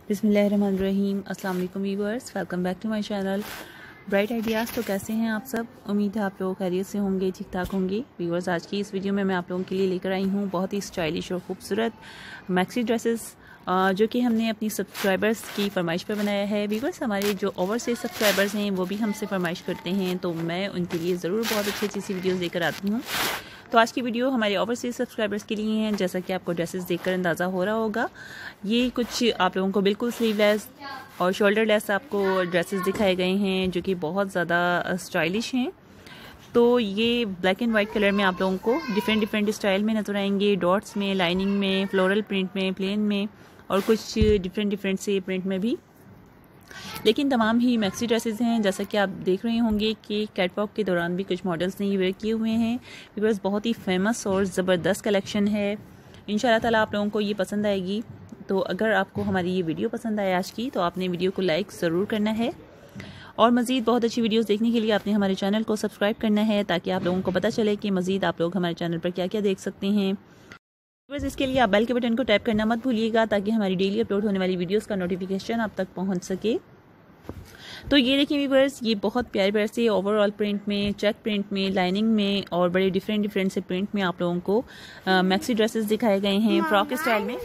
बिस्मिल्लाहिर्रहमानिर्रहीम। अस्सलाम वालेकुम viewers, welcome back to my channel Bright Ideas. तो कैसे हैं आप सब? उम्मीद है आप लोग खैरियत से होंगे, ठीक ठाक होंगे। व्यूअर्स, आज की इस वीडियो में मैं आप लोगों के लिए लेकर आई हूँ बहुत ही स्टाइलिश और ख़ूबसूरत मैक्सी ड्रेसेस जो कि हमने अपनी सब्सक्राइबर्स की फरमाइश पर बनाया है। व्यूअर्स, हमारे जो ओवरसीज सब्सक्राइबर्स हैं वो भी हमसे फरमाइश करते हैं, तो मैं उनके लिए ज़रूर बहुत अच्छी अच्छी सी वीडियोज़ लेकर आती हूँ। तो आज की वीडियो हमारे ओवरसीज सब्सक्राइबर्स के लिए हैं। जैसा कि आपको ड्रेसेस देखकर अंदाज़ा हो रहा होगा, ये कुछ आप लोगों को बिल्कुल स्लीवलेस और शोल्डर लेस आपको ड्रेसेस दिखाए गए हैं जो कि बहुत ज़्यादा स्टाइलिश हैं। तो ये ब्लैक एंड वाइट कलर में आप लोगों को डिफरेंट स्टाइल में नज़र आएंगे, डॉट्स में, लाइनिंग में, फ्लोरल प्रिंट में, प्लेन में और कुछ डिफरेंट से प्रिंट में भी। लेकिन तमाम ही मैक्सी ड्रेसेस हैं। जैसा कि आप देख रहे होंगे कि कैटवॉक के दौरान भी कुछ मॉडल्स ने ये वेयर किए हुए हैं। बिकॉज बहुत ही फेमस और ज़बरदस्त कलेक्शन है। इंशाल्लाह ताला आप लोगों को ये पसंद आएगी। तो अगर आपको हमारी ये वीडियो पसंद आए आज की, तो आपने वीडियो को लाइक ज़रूर करना है और मज़ीद बहुत अच्छी वीडियोस देखने के लिए आपने हमारे चैनल को सब्सक्राइब करना है, ताकि आप लोगों को पता चले कि मज़ीद आप लोग हमारे चैनल पर क्या क्या देख सकते हैं। बस इसके लिए आप बेल के बटन को टैप करना मत भूलिएगा, ताकि हमारी डेली अपलोड होने वाली वीडियोज़ का नोटिफिकेशन आप तक पहुँच सके। तो ये देखिए व्यूअर्स, ये बहुत प्यारे प्यारे से ओवरऑल प्रिंट में, चेक प्रिंट में, लाइनिंग में और बड़े डिफरेंट से प्रिंट में आप लोगों को मैक्सी ड्रेसेस दिखाए गए हैं फ्रॉक स्टाइल में।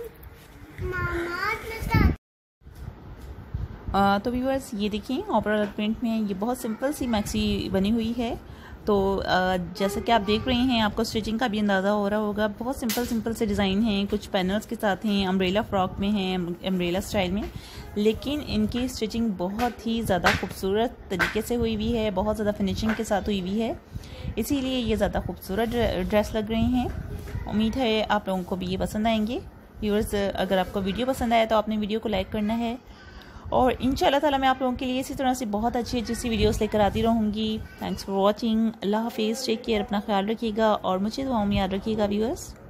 तो व्यूअर्स, ये देखिए ओवरऑल प्रिंट में ये बहुत सिंपल सी मैक्सी बनी हुई है। तो जैसा कि आप देख रहे हैं, आपको स्टिचिंग का भी अंदाज़ा हो रहा होगा। बहुत सिंपल से डिज़ाइन हैं, कुछ पैनल्स के साथ हैं, अम्ब्रेला फ्रॉक में हैं, अम्ब्रेला स्टाइल में। लेकिन इनकी स्टिचिंग बहुत ही ज़्यादा खूबसूरत तरीके से हुई हुई है, बहुत ज़्यादा फिनिशिंग के साथ हुई हुई है, इसीलिए ये ज़्यादा खूबसूरत ड्रेस लग रही हैं। उम्मीद है आप लोगों को भी ये पसंद आएंगे। व्यूअर्स, अगर आपको वीडियो पसंद आया तो आपने वीडियो को लाइक करना है और इंशाल्लाह ताला मैं आप लोगों के लिए इसी तरह से बहुत अच्छी सी वीडियोस लेकर आती रहूँगी। Thanks for watching. अल्लाह हाफिज़, टेक केयर, अपना ख्याल रखिएगा और मुझे दुआओं में याद रखिएगा व्यूअर्स।